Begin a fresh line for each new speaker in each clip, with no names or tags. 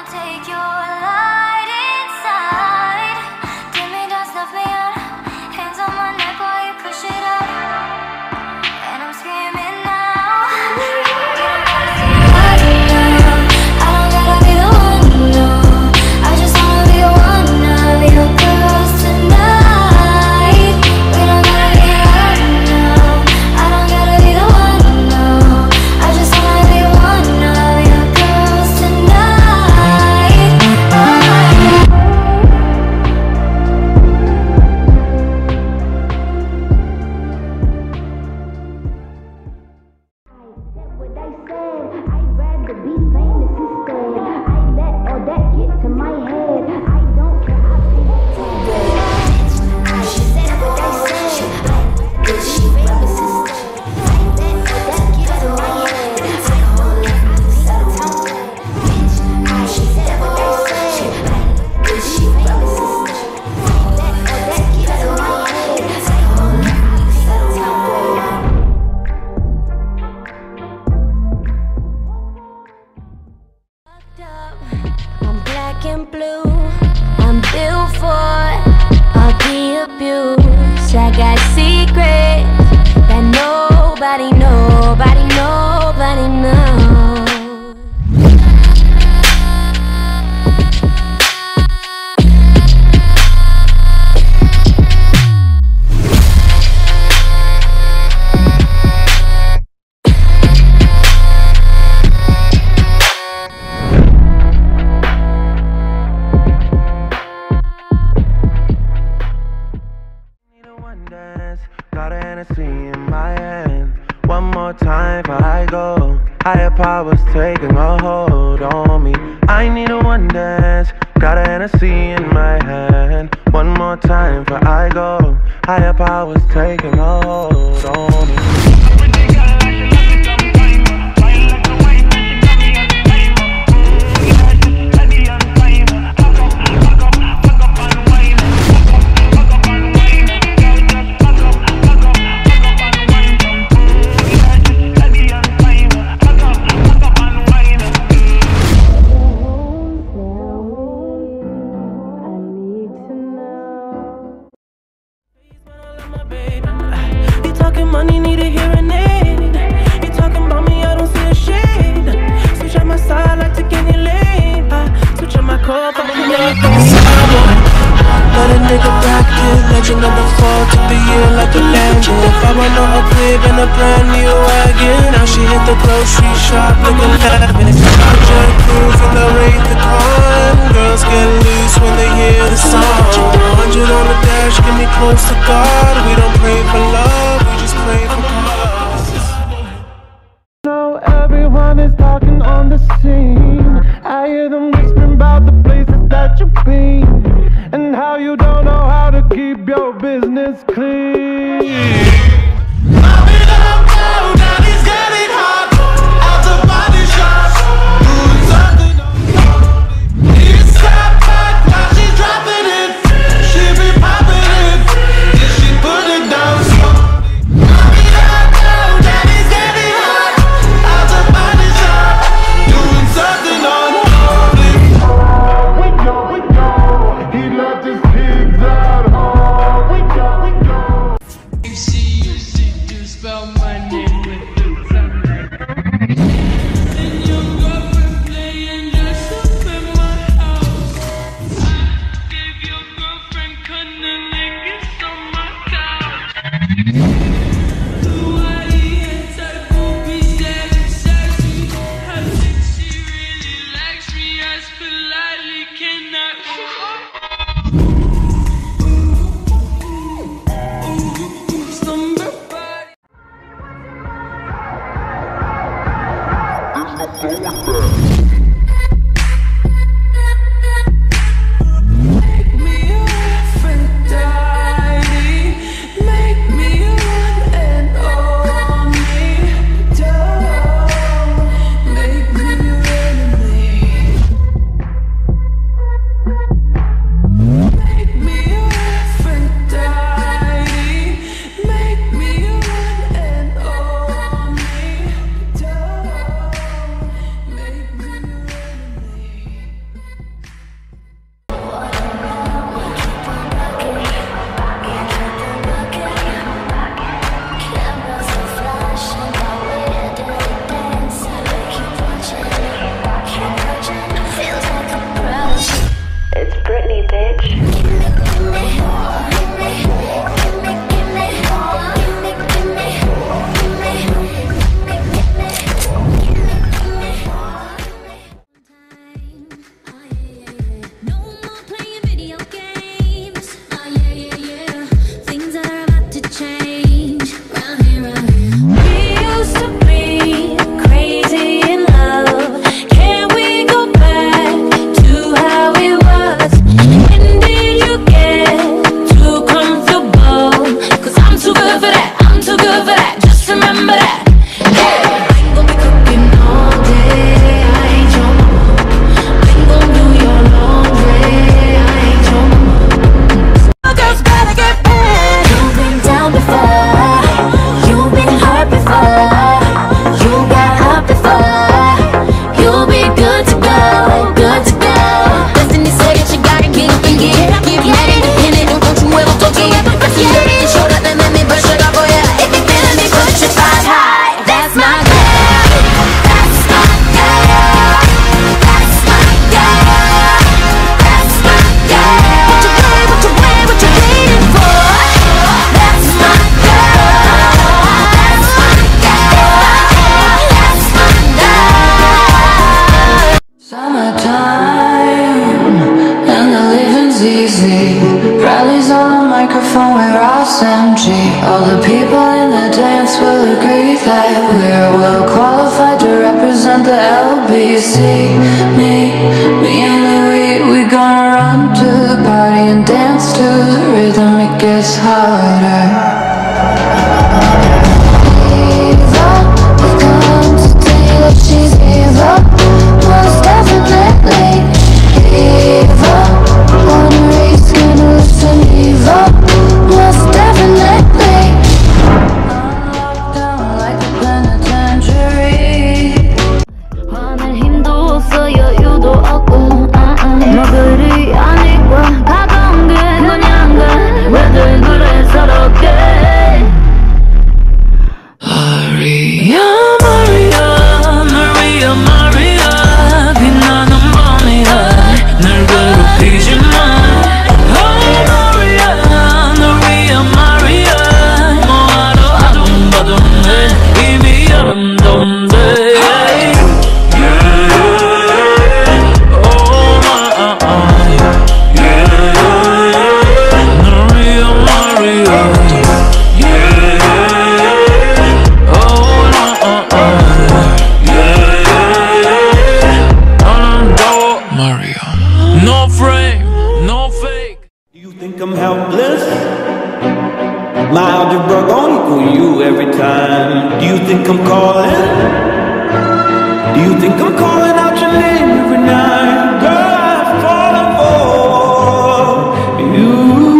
take your light inside. Dim me down, snuff me out. Hands on my neck while you push it up. And I'm screaming now. I don't gotta be the one, no. I just wanna be one of your girls tonight. We don't gotta be one, no. I don't gotta be the one, no. I just wanna be one of your girls tonight. What I said, I'd rather be famous instead. I let all that get to my head. I don't care, I think she said what I said. I'd rather be famous instead. I let all that get to my head. I don't care, I think she said what I said. I'd rather be famous instead. I let all that get to my head. I don't care, I'm black and blue. I'm built for all the abuse. I got secrets that nobody knows.
Got a Hennessy in my hand. One more time before I go. Higher powers taking a hold on me. I need a one dance. Got a Hennessy in my hand. One more time before I go. Higher powers taking a hold on me.
Money need a hearing aid. You talking about me, I don't see a shade. Switch on my side, like take any lane. Switch on my car, come on, let a nigga back in, legend of the fall, took the year like a Lambo. If I want no upgrade, then a brand new wagon. Now she hit the grocery shop, looking lavish. Project crew from the Wraith to Con. Girls get loose when they hear the song. 100 on the dash, get me close to God. We don't pray for love, we just pray for cause. Now everyone is talking on the scene. I hear them whispering about the places that you've been, and how you don't know how to keep your business clean.
house empty. All the people in the dance will agree that we're well qualified to represent the LBC. Me and Louis, we gonna run to the party and dance to the rhythm. It gets harder. Eva, we've come to tell you that she's Eva, most definitely. Eva, wanna raise scandalous and Eva, most definitely. I'm locked down like a penitentiary.
화낼 힘도 없어 여유도 없고 먹으리 아니고 가까운 게 그냥가 왜들 그래 서럽게
Maria, Maria, Maria, Maria 빛나는 밤이야 날 괴롭히지 마 Oh Maria, Maria, Maria 뭐하러 아둥바둥 해 이미 여름동데 No frame, no fake.
Do you think I'm helpless? My algebra gon' equal you every time. Do you think I'm calling? Do you think I'm calling out your name every night? Girl, I've fallen for you.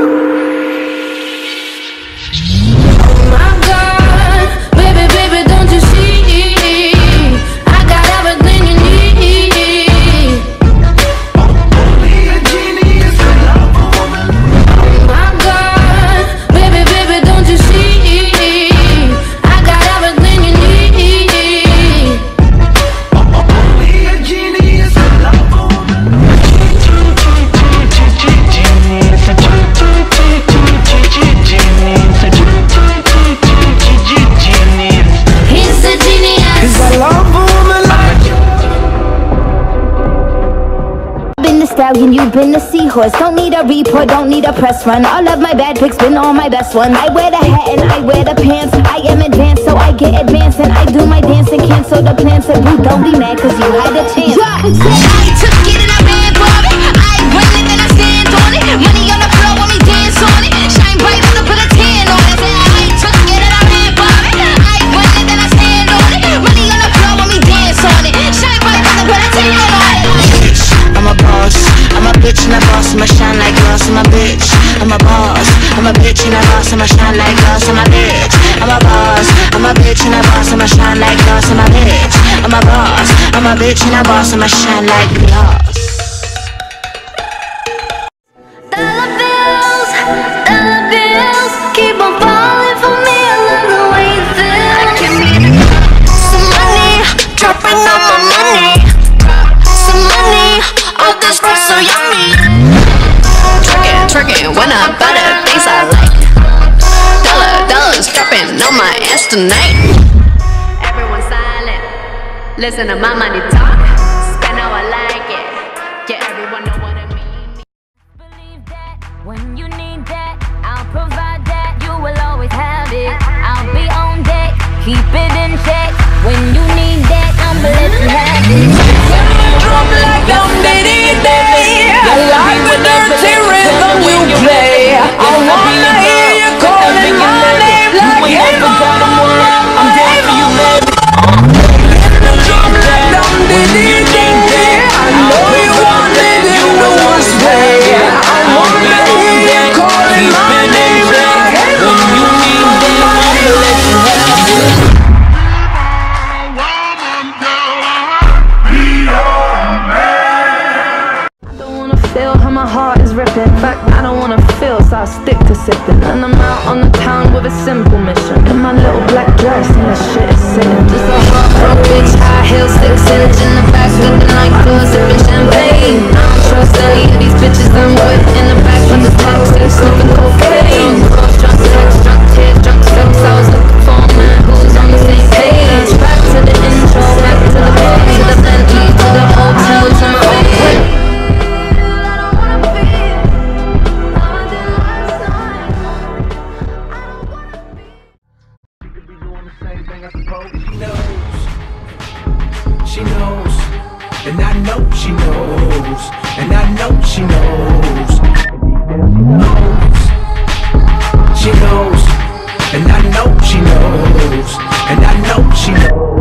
Oh my God, baby, baby, don't you see? I got everything you need.
Only a genius can love a woman.
Oh my God, baby, baby, don't you see? I got everything you need.
Only a genius can love a woman.
He's a genius.
'Cause I love a woman like you.
Been the stallion, you've been the seahorse. Don't need a report, don't need a press run. All of my bad pics been all my best ones. I wear the hat and I wear the pants. I am advanced, so I get advanced. And I do my dance and cancel the plans. So boo, don't be mad, cause you had a chance.
I took it and I ran for it. I run it and I stand on it. Money on the floor when we dance on it. Shine bright when I put a tan on it. I took it and I ran for it. I run it and I stand on it. Money on the floor when we dance on it. Shine bright when I put a tan on it.
I'm a boss, I'm a bitch and a boss, I'ma shine like glass, I'm a bitch. I'm a boss, I'm a bitch and a boss, I'ma shine like glass, I'm a bitch. I'm a boss, I'm a bitch and a boss, I'ma shine like glass, I'm a bitch. I'm a boss, I'm a bitch and a boss, I'ma shine like glass.
Dollar bills, keep on falling for me. I love the way you feel.
Some money, dropping on my money. Some money, all this stuff so yummy. Twerking when I buy the things I like. Dollars dropping on my ass tonight.
Everyone silent. Listen to my money talk. Spend how I like it. Yeah, everyone know what I mean.
Believe that when you need that, I'll provide that. You will always have it. I'll be on deck, keep it in check. When you need that, I'ma let you have it.
Drum like I'm Diddy Day. I like the dirty rhythm you play. I wanna hear you calling my name like hey mama, I'm dead for you, baby. Drum like I'm Diddy Day. I know you want it in the worst way. I wanna hear you calling my name like hey mama, I'm let you have it.
Feel how my heart is ripping. In fact, I don't wanna feel, so I stick to sipping. And I'm out on the town with a simple mission. In my little black dress, and that shit is sitting. Just a hot broke bitch, high heels, 6-inch in the back, looking like floor, sipping champagne. I don't trust any of these bitches I'm with. In the back of the taxi, smoking cocaine. Drunk sex, drunk tears, drunk sex. I was looking for a man who's on the same page. Back to the intro, back to the club, to the Bentley, to the hotel, to my own way.
and I know she knows, and I know she knows. She knows, and I know she knows, and I know she knows.